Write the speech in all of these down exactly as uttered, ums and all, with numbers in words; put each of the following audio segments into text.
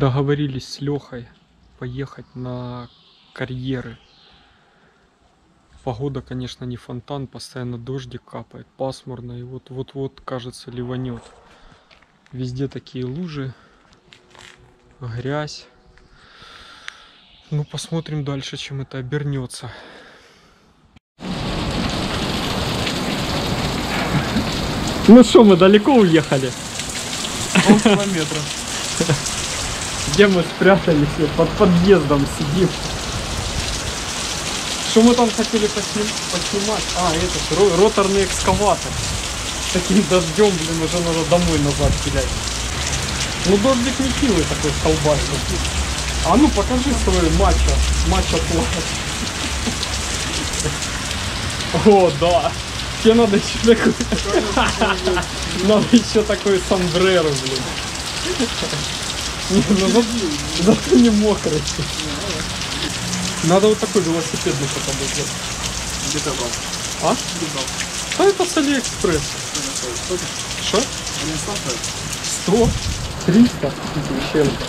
Договорились с Лехой поехать на карьеры. Погода, конечно, не фонтан, постоянно дождик капает, пасмурно, и вот-вот-вот, кажется, ливанет. Везде такие лужи, грязь. Ну, посмотрим дальше, чем это обернется. Ну что, мы далеко уехали? Полкилометра. Где мы спрятались? Под подъездом сидим. Что мы там хотели посним... поснимать? А, этот роторный экскаватор. С таким дождем, блин, уже надо домой назад кидать. Ну дождик не хилый такой, колбасный. А ну покажи свой мачо. Мачо класс. О, да. Тебе надо еще такой... Надо еще такой сомбреро, блин. Не, ну, ну, зато не мокрый. Надо вот такой велосипедный фотобуклет. Где ты был? А? Да это с Алиэкспресс. Что? Сто? Триста? Чем-то.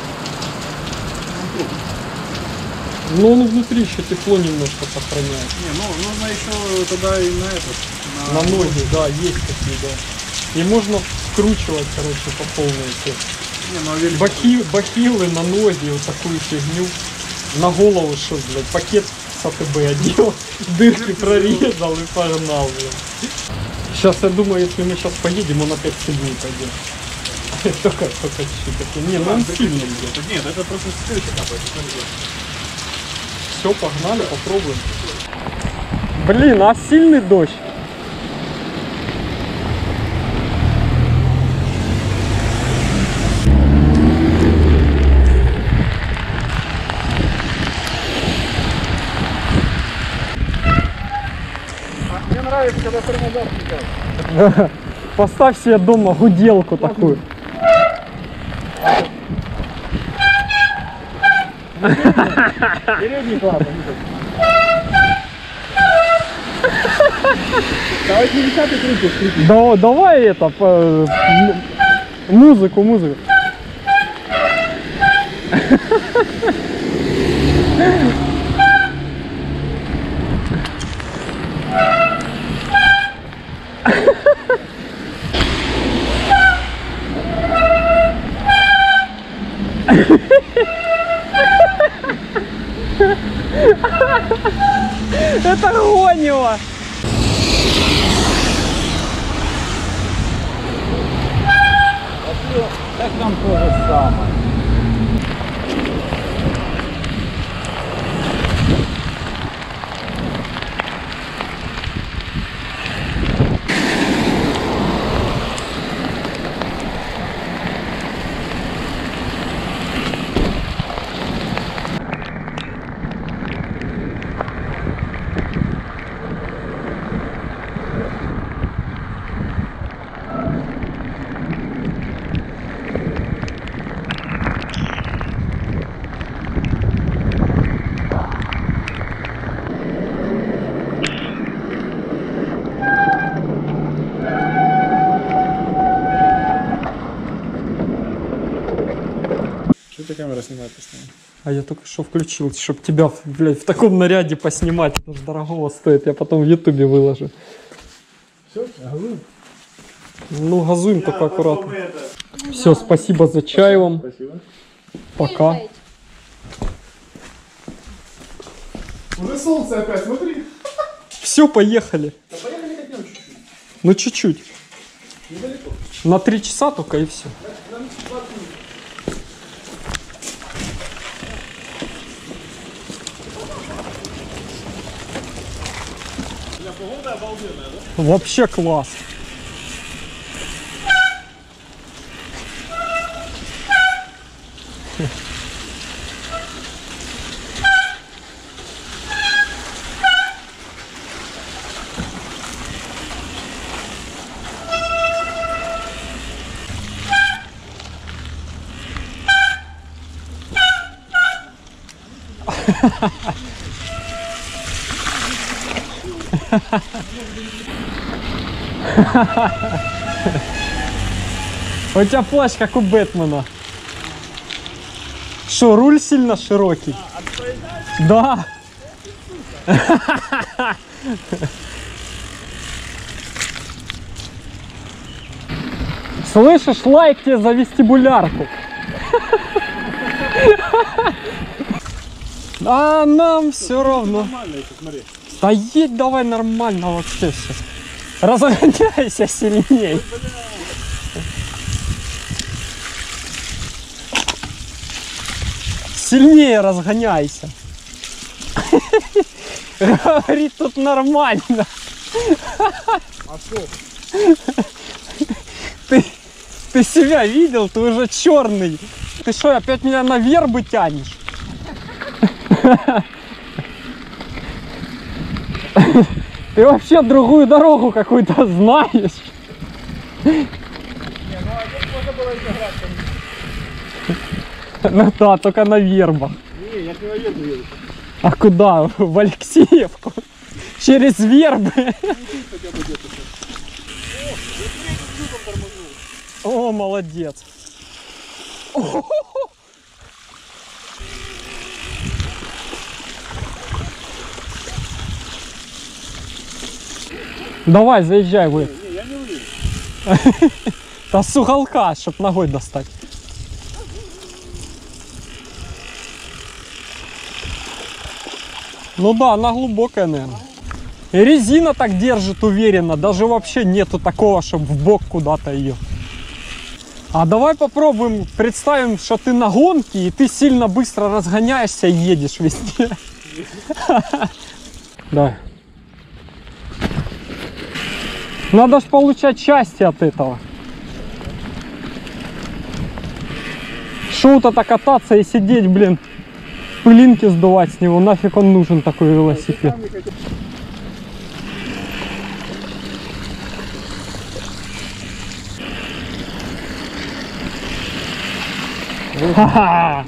Но он внутри еще тепло немножко сохраняет. Не, ну нужно еще туда и на этот. На, на ноги, да, есть такие, да. И можно вкручивать, короче, по полной. Не, ну, а Бахи, бахилы на ноги, вот такую фигню. На голову что, блядь, пакет с АТБ одел, дырки прорезал и погнал, блядь. Сейчас я думаю, если мы сейчас поедем, он опять сильнее пойдет. Только, только чуть-чуть. Не, ну он сильный, блядь. Нет, это просто стырка капает. Все, погнали, попробуем. Блин, а сильный дождь? Мне нравится, когда термодар включают. Поставь себе дома гуделку такую. Передний клапан. Давай пятидесятый тридцать включи. Да, давай это, по, музыку, музыку. Это гонево. Так там то же самое. Что ты камера снимает постоянно? А я только что включил, чтобы тебя, блядь, в таком наряде поснимать. Это же дорогого стоит, я потом в ютубе выложу. Все, газуем? Ну, газуем, я только аккуратно. Это... Все, спасибо за чай вам. Спасибо. Пока. Уже солнце опять, смотри. Все, поехали. Да поехали как чуть-чуть. Ну, чуть-чуть. Недалеко. На три часа только и все. Погода обалденная, да? Вообще класс. У тебя плащ как у Бэтмена. Что, руль сильно широкий? Да. Слышишь, лайк тебе за вестибулярку. А нам все равно. Нормально это, смотри. Да едь давай нормально вообще все. Разгоняйся сильней. Сильнее разгоняйся. Говорит, тут нормально. А что? Ты, ты себя видел? Ты уже черный. Ты что, опять меня на вербы тянешь? Ты вообще другую дорогу какую-то знаешь? Не, ну а здесь можно было играть. Ну да, только на вербах. Не, я не наверху еду. А куда? В Алексеевку? Через вербы? Хотя бы где-то. О, молодец. Давай, заезжай вы. Не, я не уверен. Да с уголка, чтоб ногой достать. Ну да, она глубокая, наверное. И резина так держит уверенно, даже вообще нету такого, чтобы в бок куда-то ее. А давай попробуем, представим, что ты на гонке, и ты сильно быстро разгоняешься и едешь везде. Да. Надо ж получать счастье от этого. Шоу-то так кататься и сидеть, блин, пылинки сдувать с него. Нафиг он нужен, такой велосипед. Ха-ха!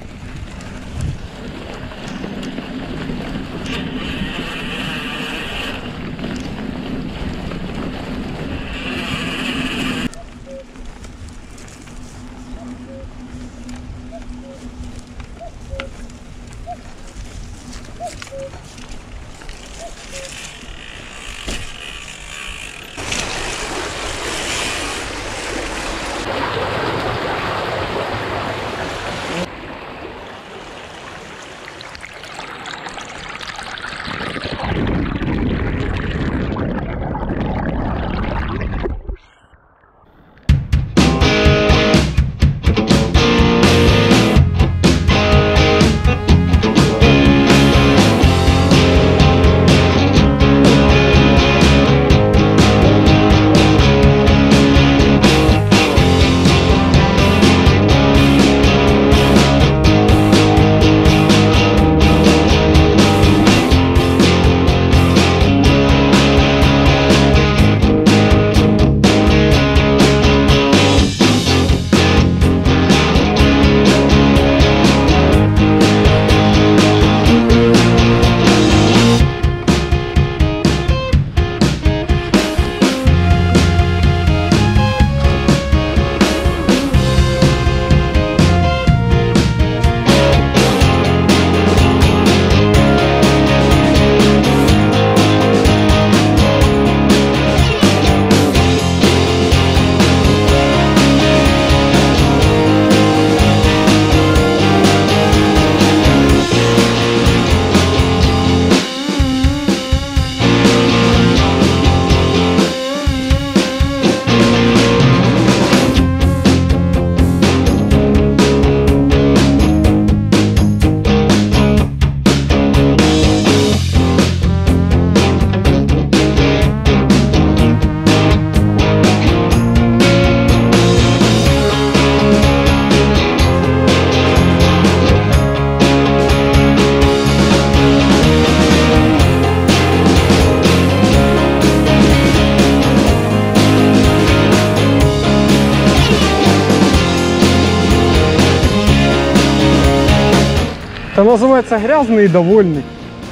Это называется грязный и довольный.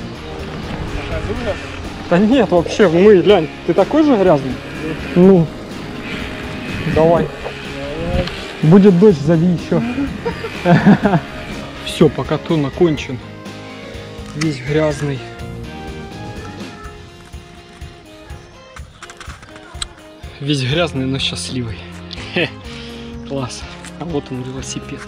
Да нет, вообще, мы, глянь, ты такой же грязный? Ну, давай. Будет дождь, зови еще. Все, покатон окончен. Весь грязный. Весь грязный, но счастливый. Хе, класс. А вот он, велосипед.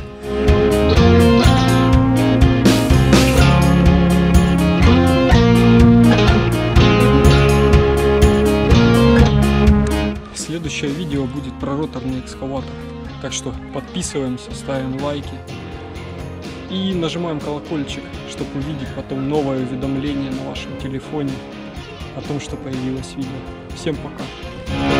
Следующее видео будет про роторный экскаватор. Так что подписываемся, ставим лайки и нажимаем колокольчик, чтобы увидеть потом новое уведомление на вашем телефоне о том, что появилось видео. Всем пока!